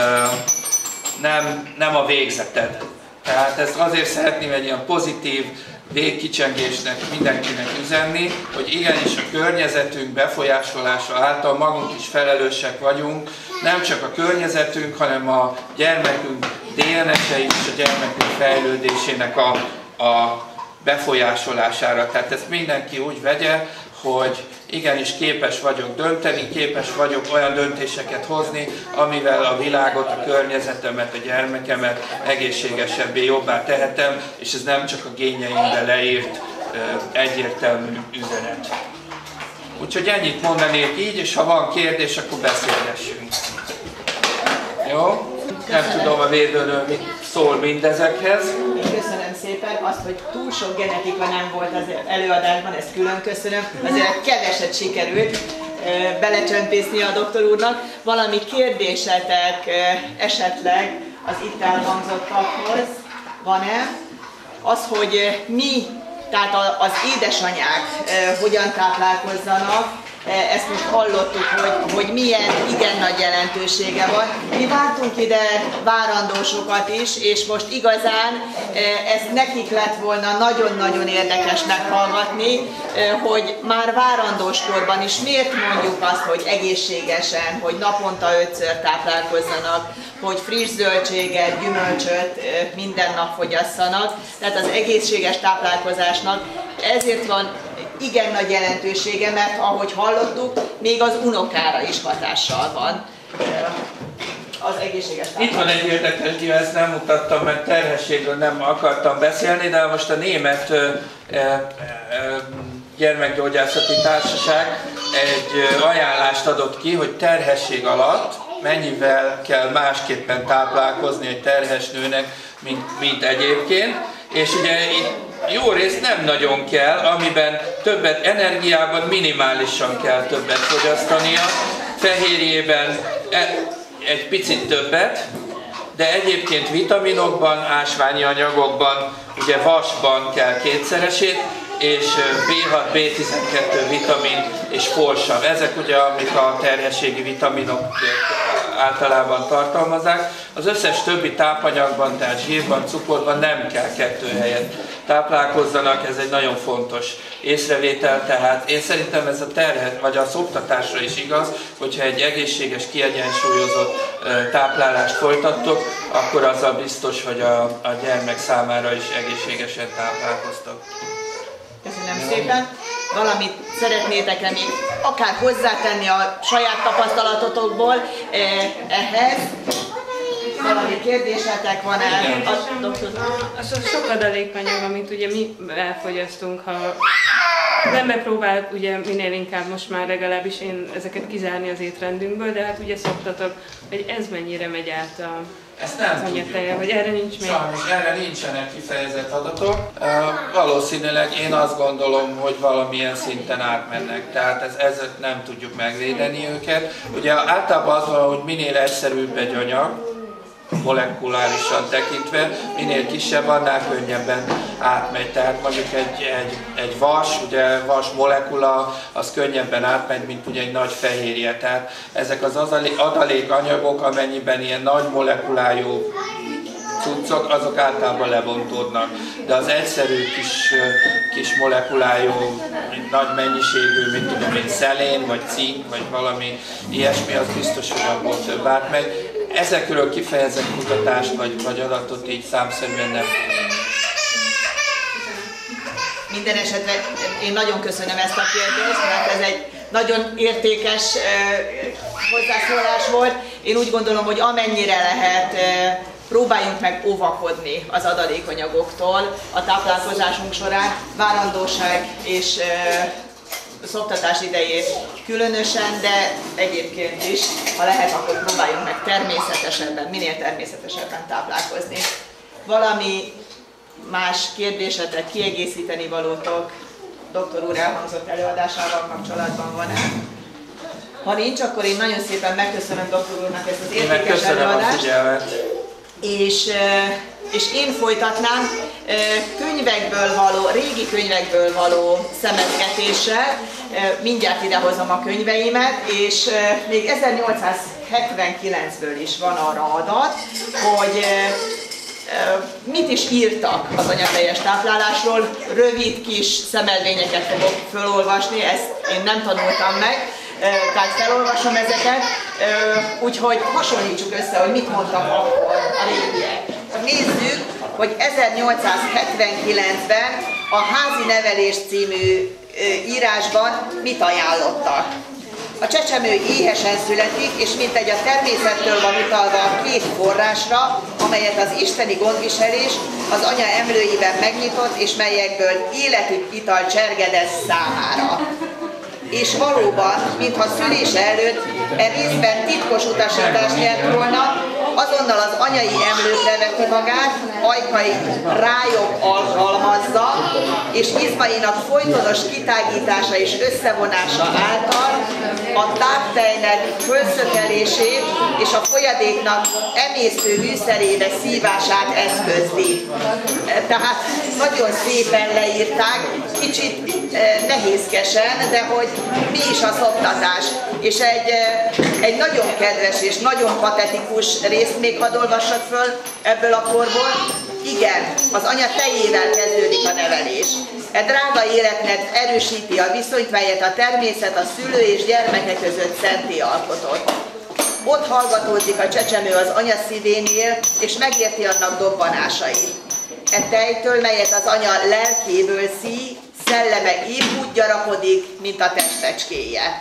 nem a végzeted. Tehát ezt azért szeretném egy ilyen pozitív végkicsengésnek mindenkinek üzenni, hogy igenis a környezetünk befolyásolása által magunk is felelősek vagyunk, nem csak a környezetünk, hanem a gyermekünk DNS-e is a gyermekünk fejlődésének a befolyásolására. Tehát ezt mindenki úgy vegye, hogy igenis képes vagyok dönteni, képes vagyok olyan döntéseket hozni, amivel a világot, a környezetemet, a gyermekemet egészségesebbé, jobbá tehetem, és ez nem csak a génjeimbe leírt egyértelmű üzenet. Úgyhogy ennyit mondanék így, és ha van kérdés, akkor beszélgessünk. Jó? Nem tudom, a védőnő mit szól mindezekhez. Köszönöm szépen azt, hogy túl sok genetika nem volt az előadásban, ezt külön köszönöm. Azért keveset sikerült belecsömpészni a doktor úrnak. Valami kérdésetek esetleg az itt elhangzottakhoz van-e? Az, hogy mi, tehát az édesanyák hogyan táplálkozzanak, ezt most hallottuk, hogy milyen igen nagy jelentősége van. Mi vártunk ide várandósokat is, és most igazán ez nekik lett volna nagyon-nagyon érdekes meghallgatni, hogy már várandóskorban is miért mondjuk azt, hogy egészségesen, hogy naponta 5-ször táplálkozzanak, hogy friss zöldséget, gyümölcsöt minden nap fogyasszanak. Tehát az egészséges táplálkozásnak ezért van igen nagy jelentősége, mert ahogy hallottuk, még az unokára is hatással van az egészséges táplálkozás. Itt van egy érdekes dia, ezt nem mutattam, mert terhességről nem akartam beszélni, de most a német gyermekgyógyászati társaság egy ajánlást adott ki, hogy terhesség alatt mennyivel kell másképpen táplálkozni egy terhes nőnek, mint egyébként. És ugye itt jó részt nem nagyon kell, amiben többet energiában minimálisan kell többet fogyasztania, fehérjében egy picit többet, de egyébként vitaminokban, ásványi anyagokban, ugye vasban kell kétszeresét, és B6, B12 vitamin és folsav. Ezek ugye, amik a terhességi vitaminok általában tartalmazzák. Az összes többi tápanyagban, tehát zsírban, cukorban nem kell 2 helyen táplálkozzanak, ez egy nagyon fontos észrevétel, tehát én szerintem ez a vagy az oktatásra is igaz, hogyha egy egészséges, kiegyensúlyozott táplálást folytattok, akkor azzal biztos, hogy a gyermek számára is egészségesen táplálkoztak. Köszönöm szépen. Valamit szeretnétek-e még akár hozzátenni a saját tapasztalatotokból ehhez? Valami kérdésetek van-e? Az a sok adalékanyag, amit ugye mi elfogyasztunk, ha az ember próbál ugye minél inkább most már legalábbis én ezeket kizárni az étrendünkből, de hát ugye szoktatok, hogy ez mennyire megy át Ezt nem tudjuk. Hogy erre nincs még. Sajnos erre nincsenek kifejezett adatok. Valószínűleg én azt gondolom, hogy valamilyen szinten átmennek, tehát ezzel nem tudjuk megvédeni őket. Ugye általában az van, hogy minél egyszerűbb egy anyag, molekulárisan tekintve, minél kisebb, annál könnyebben átmegy. Tehát mondjuk egy vas, ugye vas molekula, az könnyebben átmegy, mint ugye egy nagy fehérje. Tehát ezek az adalékanyagok, amennyiben ilyen nagy molekulájú cuccok, azok általában lebontódnak. De az egyszerű kis molekulájú, nagy mennyiségű, mint tudom én, szelén, vagy cink, vagy valami ilyesmi, az biztos, hogy abból több átmegy. Ezekről kifejezett kutatást vagy adatot így számszerűen nem. Minden esetre én nagyon köszönöm ezt a kérdést, mert ez egy nagyon értékes hozzászólás volt. Én úgy gondolom, hogy amennyire lehet, próbáljunk meg óvakodni az adalékanyagoktól a táplálkozásunk során, várandóság és szoptatás idején különösen, de egyébként is, ha lehet, akkor próbáljunk meg természetesebben, minél természetesebben táplálkozni. Valami más kérdésetek, kiegészíteni valótok doktor úr elhangzott előadásával kapcsolatban van-e? Ha nincs, akkor én nagyon szépen megköszönöm doktor úrnak ezt az értékes előadást. És én folytatnám régi könyvekből való szemezgetéssel, mindjárt idehozom a könyveimet, és még 1879-ből is van arra adat, hogy mit is írtak az anyateljes táplálásról. Rövid kis szemelvényeket fogok felolvasni, ezt én nem tanultam meg, tehát felolvasom ezeket, úgyhogy hasonlítsuk össze, hogy mit mondtak akkor a régiek. Nézzük, hogy 1879-ben a Házi nevelés című írásban mit ajánlottak. A csecsemő éhesen születik, és mintegy a természettől van utalva a 2 forrásra, amelyet az isteni gondviselés az anya emlőiben megnyitott, és melyekből életű ital csergedez számára. És valóban, mintha szülése előtt részben titkos utasítást nyert volna, azonnal az anyai emlőkre veti magát, ajkait rájobb alkalmazza, és izmainak folytonos kitágítása és összevonása által a táptejnek fölszökelését és a folyadéknak emésztő műszerébe szívását eszközli. Tehát nagyon szépen leírták, kicsit nehézkesen, de hogy mi is a szoptatás. És egy nagyon kedves és nagyon patetikus részt még hadd olvassak föl ebből a korból. Igen, az anya tejével kezdődik a nevelés. E drága életnet erősíti a viszonyt, melyet a természet a szülő és gyermeke között szentté alkotott. Ott hallgatózik a csecsemő az anya szívénél, és megérti annak dobbanásait. E tejtől, melyet az anya lelkéből szíj, szelleme épp úgy gyarapodik, mint a testecskéje.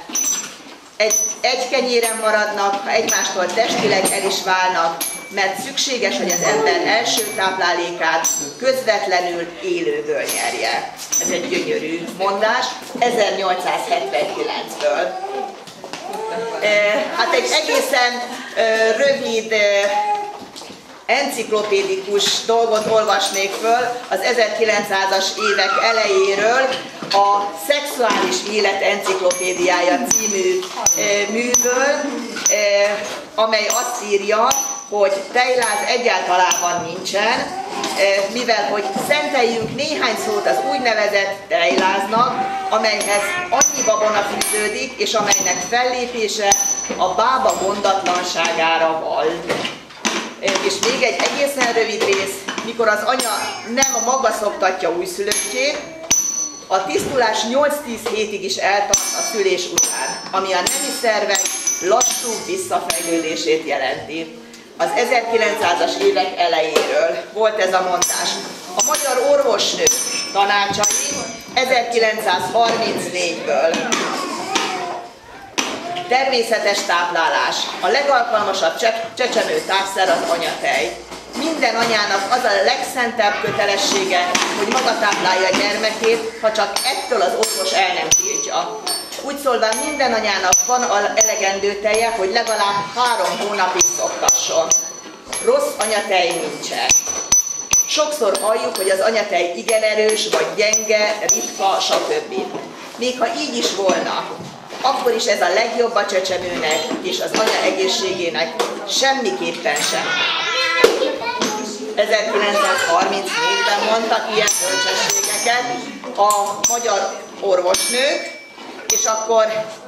Egy kenyéren maradnak, ha egymástól testileg el is válnak, mert szükséges, hogy az ember első táplálékát közvetlenül élőből nyerje. Ez egy gyönyörű mondás, 1879-ből. Hát egy egészen rövid enciklopédikus dolgot olvasnék föl az 1900-as évek elejéről, a Szexuális Élet Enciklopédiája című műből, amely azt írja, hogy tejláz egyáltalán nincsen, mivel hogy szenteljünk néhány szót az úgynevezett tejláznak, amelyhez annyi babona fűződik, és amelynek fellépése a bába mondatlanságára val. És még egy egészen rövid rész, mikor az anya nem a maga szoptatja újszülöttjét, a tisztulás 8-10 hétig is eltart a szülés után, ami a nemi szervek lassú visszafejlődését jelenti. Az 1900-as évek elejéről volt ez a mondás. A magyar orvosnők tanácsai 1934-ből. Természetes táplálás. A legalkalmasabb csecsemő tápszer az anyatej. Minden anyának az a legszentebb kötelessége, hogy maga táplálja a gyermekét, ha csak ettől az orvos el nem tiltja. Úgy szólván minden anyának van elegendő teje, hogy legalább 3 hónapig szoktasson. Rossz anyatej nincsen. Sokszor halljuk, hogy az anyatej igen erős, vagy gyenge, ritka, stb. Még ha így is volna, akkor is ez a legjobb a csecsemőnek és az anya egészségének semmiképpen sem. 1934-ben mondtak ilyen bölcsességeket a magyar orvosnők, és akkor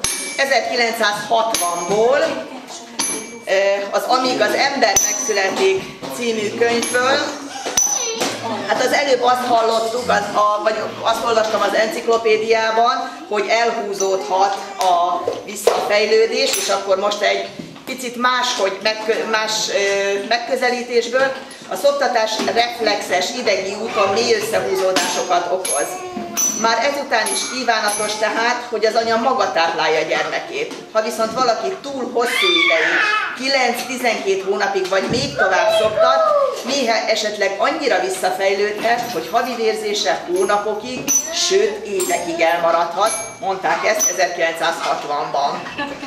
1960-ból az Amíg az ember megszületik című könyvből, hát az előbb azt hallottuk, vagy azt olvastam az enciklopédiában, hogy elhúzódhat a visszafejlődés, és akkor most egy picit más megközelítésből a szoptatás reflexes idegi úton mély összehúzódásokat okoz. Már ezután is kívánatos tehát, hogy az anya maga táplálja a gyermekét. Ha viszont valaki túl hosszú ideig, 9-12 hónapig vagy még tovább szoptat, néha esetleg annyira visszafejlődhet, hogy havi vérzése hónapokig, sőt évekig elmaradhat, mondták ezt 1960-ban.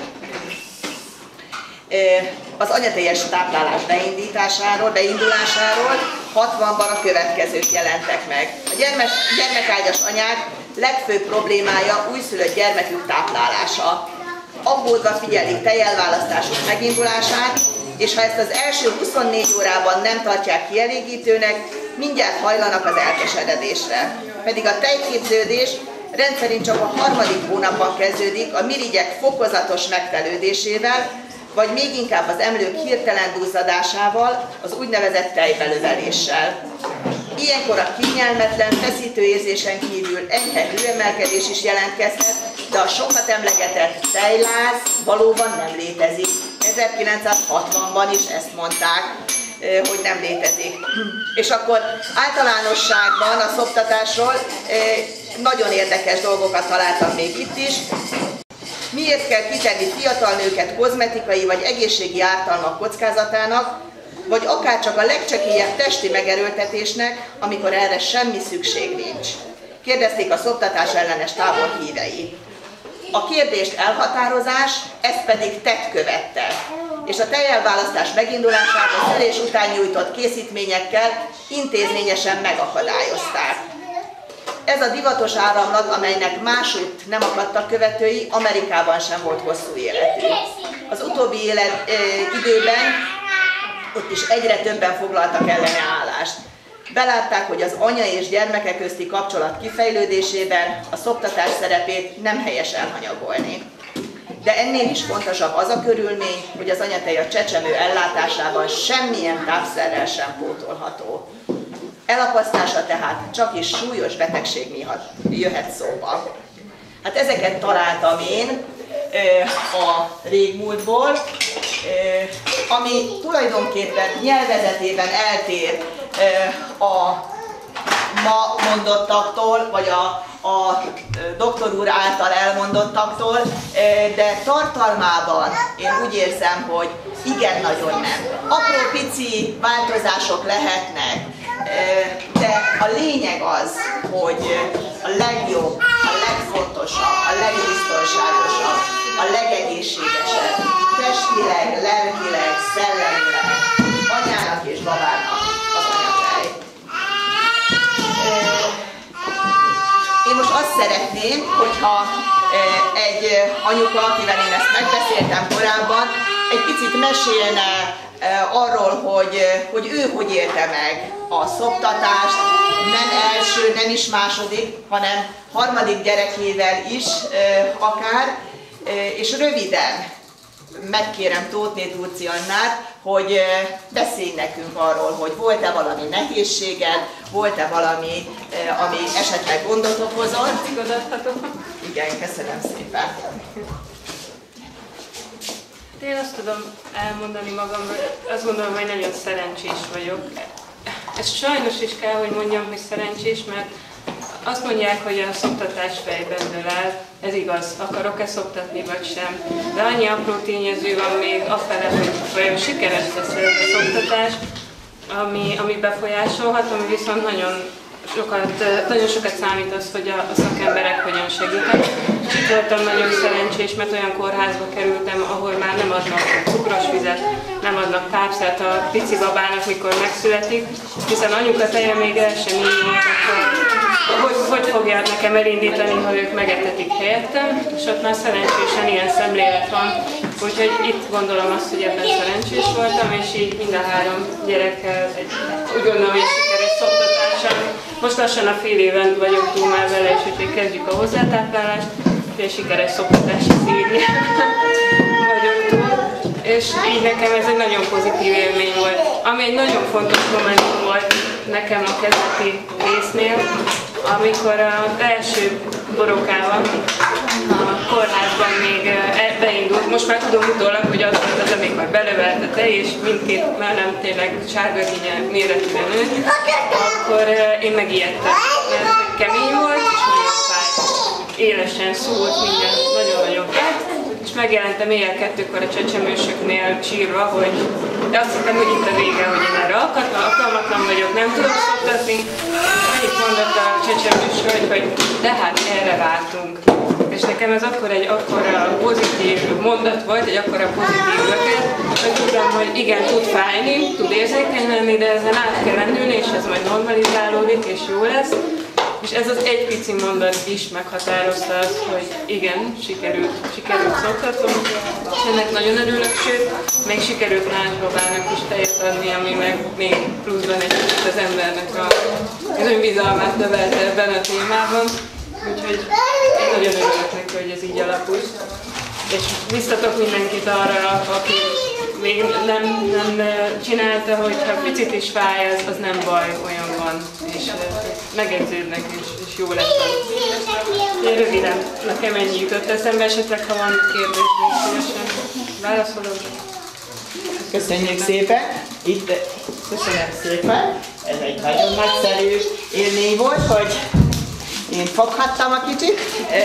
Az anyateljes táplálás beindulásáról 60-ban a következők jelentek meg. A gyermekágyas anyák legfőbb problémája újszülött gyermekük táplálása. Aggódva figyelik tejelválasztásuk megindulását, és ha ezt az első 24 órában nem tartják kielégítőnek, mindjárt hajlanak az elkeseredésre. Pedig a tejképződés rendszerint csak a 3. hónapban kezdődik a mirigyek fokozatos megtelődésével, vagy még inkább az emlők hirtelen duzzadásával, az úgynevezett tejbelöveléssel. Ilyenkor a kényelmetlen, feszítő érzésen kívül enyhe hőemelkedés is jelentkezhet, de a sokat emlegetett tejláz valóban nem létezik. 1960-ban is ezt mondták, hogy nem létezik. És akkor általánosságban a szoptatásról nagyon érdekes dolgokat találtam még itt is. Miért kell kitenni fiatal nőket kozmetikai vagy egészségi ártalmak kockázatának, vagy akár csak a legcsekélyebb testi megerőltetésnek, amikor erre semmi szükség nincs? Kérdezték a szoptatás ellenes tábor hívei. A kérdést elhatározás, ezt pedig tett követte, és a tejelválasztás megindulását a szülés után nyújtott készítményekkel intézményesen megakadályozták. Ez a divatos áramlat, amelynek másútt nem akadtak követői, Amerikában sem volt hosszú életű. Az utóbbi időben ott is egyre többen foglaltak ellene állást. Belátták, hogy az anya és gyermeke közti kapcsolat kifejlődésében a szoptatás szerepét nem helyes elhanyagolni. De ennél is fontosabb az a körülmény, hogy az anyatej a csecsemő ellátásában semmilyen tápszerrel sem pótolható. Elapasztása tehát csak is súlyos betegség miatt jöhet szóba. Hát ezeket találtam én a régmúltból, ami tulajdonképpen nyelvezetében eltér a ma mondottaktól, vagy a doktor úr által elmondottaktól, de tartalmában én úgy érzem, hogy igen, nagyon nem. Apró pici változások lehetnek, de a lényeg az, hogy a legjobb, a legfontosabb, a legbiztonságosabb, a legegészségesebb, testileg, lelkileg, szellemileg, anyának és babának az anyatej. Én most azt szeretném, hogyha egy anyuka, akivel én ezt megbeszéltem korábban, egy picit mesélne arról, hogy ő hogy élte meg a szoptatást, nem első, nem is második, hanem harmadik gyerekével is akár, és röviden megkérem Tóthné Turci Annát, hogy beszélj nekünk arról, hogy volt-e valami nehézséged, volt-e valami, ami esetleg gondot okozott. Igen, köszönöm szépen. Én azt tudom elmondani magamról, azt gondolom, hogy nagyon szerencsés vagyok. Ez sajnos is kell, hogy mondjam, hogy szerencsés, mert azt mondják, hogy a szoptatás fejben dől el. Ez igaz, akarok-e szoptatni vagy sem. De annyi apró tényező van még afele, hogy vajon sikeres lesz ez a szoptatás, ami befolyásolhat, ami viszont nagyon sokat számít az, hogy a szakemberek hogyan segítek. És itt voltam nagyon szerencsés, mert olyan kórházba kerültem, ahol már nem adnak cukros vizet, nem adnak tápszert a pici babának, mikor megszületik, hiszen anyuka teje még el sem indult, hogy fogják nekem elindítani, ha ők megetetik helyettem, és ott már szerencsésen ilyen szemlélet van. Úgyhogy itt gondolom azt, hogy ebben szerencsés voltam, és így mind a 3 gyerekkel úgy gondolom, hogy sikeres szoptatással. Most lassan a fél éven vagyok túl már vele, és úgyhogy kezdjük a hozzátáplálást, és sikeres szoptatási szérián vagyok túl. És így nekem ez egy nagyon pozitív élmény volt. Ami egy nagyon fontos momentum volt nekem a kezdeti résznél, amikor az első borokával a kórházban még beindult. Most már tudom utólag, hogy az volt az, amikor belövelte, és mindkét mellem tényleg sárgagínye méretűre nőtt, akkor én megijedtem, mert kemény volt, és nagyon fájt. Élesen szólt, minden nagyon-nagyon fájt, és megjelentem éjjel 2-kor a csecsemősöknél sírva, hogy de azt hittem, hogy itt a vége, hogy én erre alkalmatlan vagyok, nem tudok szoptatni. Annyit mondott a csecsemős hölgy, hogy de hát erre vártunk. És nekem ez akkor egy akkora pozitív mondat volt, egy akkora pozitív löket, hogy tudom, hogy igen, tud fájni, tud érzékeny lenni, de ezen át kell lendülni, és ez majd normalizálódik, és jó lesz. És ez az egy pici mondat is meghatározta azt, hogy igen, sikerült szoptatnom, és ennek nagyon örülök, sőt, még sikerült láncsbabának is tejet adni, ami meg még pluszban egy kicsit az embernek az önbizalmát növelte ebben a témában. Úgyhogy én nagyon örülök neki, hogy ez így alakult. És biztatok mindenkit arra, aki még nem csinálta, hogy ha picit is fáj, az nem baj, olyan van. És megedződnek, és jó lesz. Én röviden, nekem ennyi jutott eszembe, esetleg ha van kérdés, még szívesen válaszolok. Köszönjük szépen! Itt, köszönöm szépen! Ez egy nagyon nagyszerű élmény volt, hogy én foghattam a kicsit.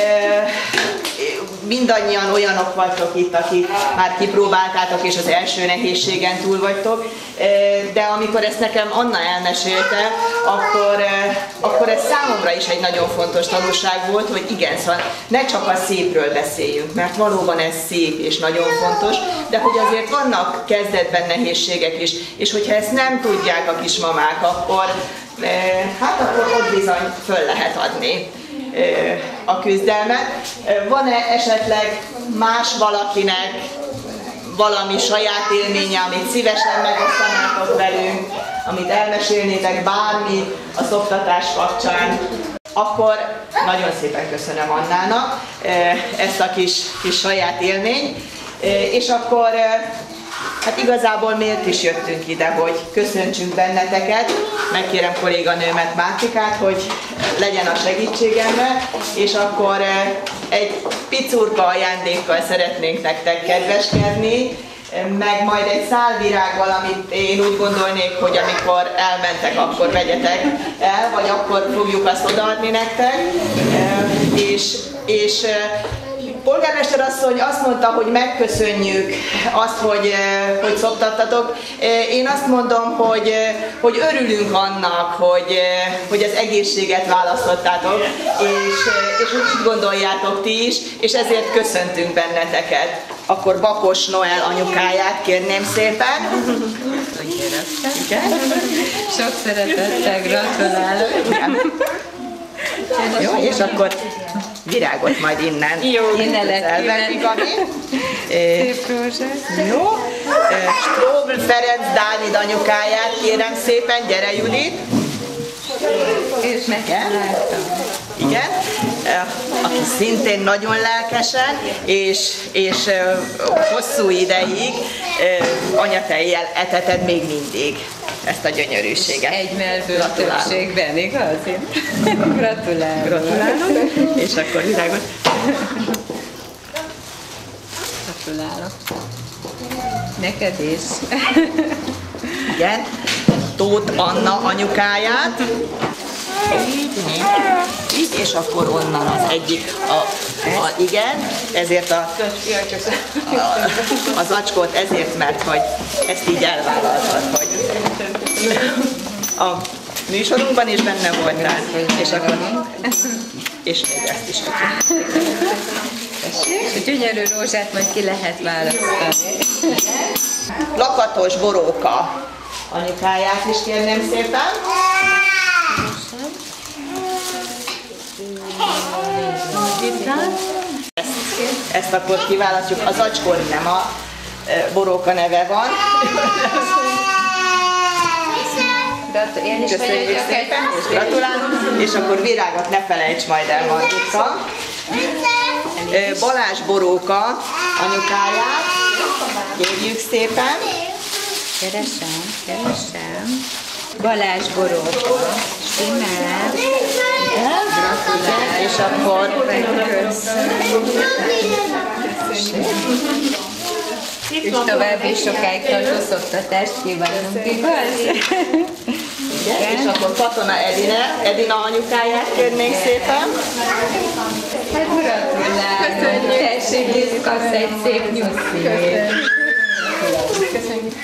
Mindannyian olyanok vagytok itt, akik már kipróbáltátok, és az első nehézségen túl vagytok. De amikor ezt nekem Anna elmesélte, akkor ez számomra is egy nagyon fontos tanulság volt, hogy igen, szóval ne csak a szépről beszéljünk, mert valóban ez szép és nagyon fontos, de hogy azért vannak kezdetben nehézségek is, és hogyha ezt nem tudják a kismamák, akkor ott bizony föl lehet adni a küzdelmet. Van-e esetleg más valakinek valami saját élménye, amit szívesen megosztanátok velünk, amit elmesélnétek bármi a szoptatás kapcsán? Akkor nagyon szépen köszönöm Annának ezt a kis saját élményt, és akkor hát igazából miért is jöttünk ide, hogy köszöntsünk benneteket, megkérem kolléganőmet, Mártikát, hogy legyen a segítségemre, és akkor egy picurka ajándékkal szeretnénk nektek kedveskedni, meg majd egy szál virággal, amit én úgy gondolnék, hogy amikor elmentek, akkor vegyetek el, vagy akkor fogjuk azt odaadni nektek, és polgármester asszony azt mondta, hogy megköszönjük azt, hogy szoptattatok. Én azt mondom, hogy örülünk annak, hogy az egészséget választottátok, és hogy így gondoljátok ti is, és ezért köszöntünk benneteket. Akkor Bakos Noel anyukáját kérném szépen. Igen? Sok szeretettel gratulálok. Jó, és akkor virágot majd innen. Jó, innen elvenni, Gabi. Szép rózsát. Jó. Strobl Ferenc Dávid anyukáját kérem szépen, gyere Judit. És megtaláltam. Igen, aki szintén nagyon lelkesen és hosszú ideig anyatejjel eteted még mindig ezt a gyönyörűséget. Egy melből többségben, igaz? Gratulálok. Gratulálok. És akkor virágot. Gratulálok. Neked is. Igen, Tóth Anna anyukáját. Így, és akkor onnan az egyik, igen, ezért az acskót ezért, mert hogy ezt így elvállaltad, hogy a műsorunkban is benne voltál, és akkor és még ezt is. És a gyönyörű rózsát majd ki lehet választani. Lakatos Boróka anyukáját is kérném szépen. Ezt akkor kiválasztjuk. Az acskor nem a Boróka neve van. Köszönjük szépen, és gratulálunk. És akkor virágot ne felejts majd el, Margitka. Balázs Boróka anyukáját. Kérjük szépen. Keresem. Balázs Boróka. Stimmel. Gratulálunk. És akkor... És további sokáig tartó szoktatást kívánunk, igaz? Igen, és akkor Katona Edina anyukáját kérnénk szépen. Hát gratulálunk! Tessék, kapsz egy szép nyuszit! Köszönjük!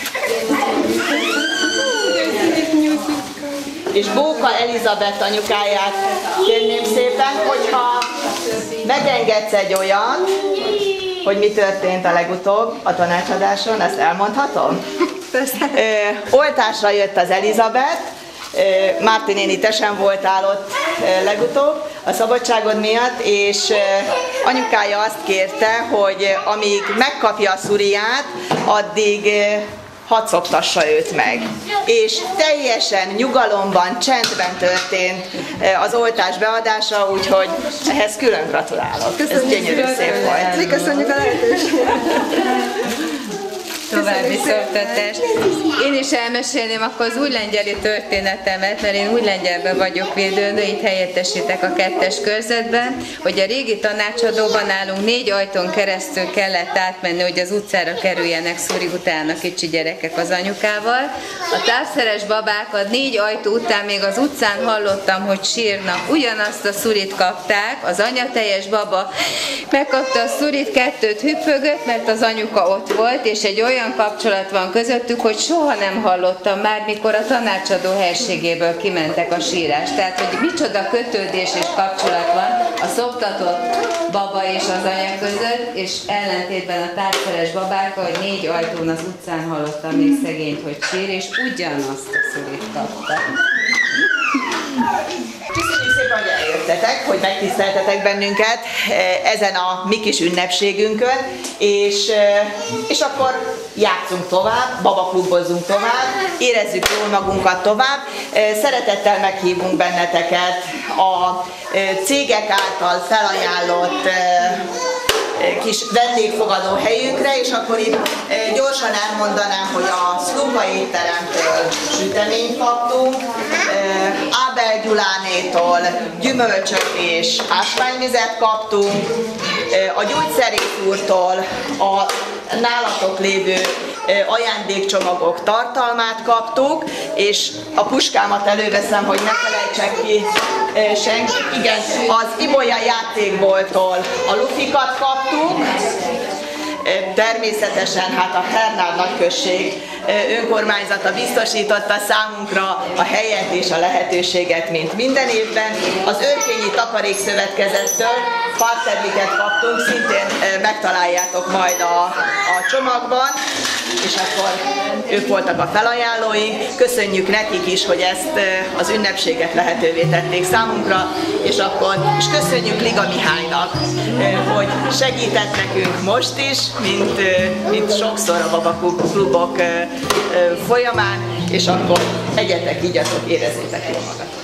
És Bóka Elizabeth anyukáját kérném szépen, hogyha megengedsz egy olyan, hogy mi történt a legutóbb a tanácsadáson, ezt elmondhatom? Oltásra jött az Elizabeth, Márti néni, te sem voltál ott legutóbb a szabadságod miatt, és anyukája azt kérte, hogy amíg megkapja a szuriát, addig hadd szoptassa őt meg. És teljesen nyugalomban, csendben történt az oltás beadása, úgyhogy ehhez külön gratulálok. Ez gyönyörű szép volt. Mi köszönjük a lehetőséget. További szoktatást. Én is elmesélném akkor az újlengyeli történetemet, mert én újlengyelben vagyok védőnő, itt helyettesítek a 2-es körzetben, hogy a régi tanácsadóban nálunk 4 ajtón keresztül kellett átmenni, hogy az utcára kerüljenek szuri után a kicsi gyerekek az anyukával. A távszeres babákat 4 ajtó után még az utcán hallottam, hogy sírnak. Ugyanazt a szurit kapták, az anyatejes baba megkapta a szurit, 2-t hüppögött, mert az anyuka ott volt, és egy olyan kapcsolat van közöttük, hogy soha nem hallottam már, mikor a tanácsadó helységéből kimentek a sírás. Tehát, hogy micsoda kötődés és kapcsolat van a szoptatott baba és az anya között, és ellentétben a távszeres babákkal, hogy 4 ajtón az utcán hallottam még szegényt, hogy sír, és ugyanazt a szurit kapta. Köszönjük szépen, hogy eljöttetek, hogy megtiszteltetek bennünket ezen a mi kis ünnepségünkön, és akkor játszunk tovább, babaklubozzunk tovább, érezzük jól magunkat tovább. Szeretettel meghívunk benneteket a cégek által felajánlott kis vendégfogadó helyünkre, és akkor itt gyorsan elmondanám, hogy a Szlupa étteremtől süteményt kaptunk, Ábel Gyulánétól gyümölcsök és ásványvizet kaptunk, a Gyógyszerész úrtól a nálatok lévő ajándékcsomagok tartalmát kaptuk, és a puskámat előveszem, hogy ne felejtsek ki senki. Igen, az Ibolya játékbolttól a lufikat kaptuk, természetesen hát a Hernál nagyközség önkormányzata biztosította számunkra a helyet és a lehetőséget, mint minden évben. Az Örkényi Takarékszövetkezettől partnerliket kaptunk, szintén megtaláljátok majd a csomagban, és akkor ők voltak a felajánlóink. Köszönjük nekik is, hogy ezt az ünnepséget lehetővé tették számunkra, és köszönjük Liga Mihálynak, hogy segített nekünk most is, mint sokszor a babaklubok folyamán, és akkor egyetek, igyatok, érezzétek jól magatok.